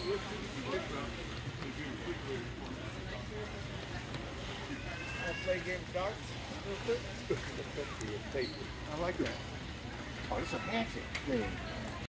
I'll play a game of darts real quick. I like that. Oh, it's a handshake.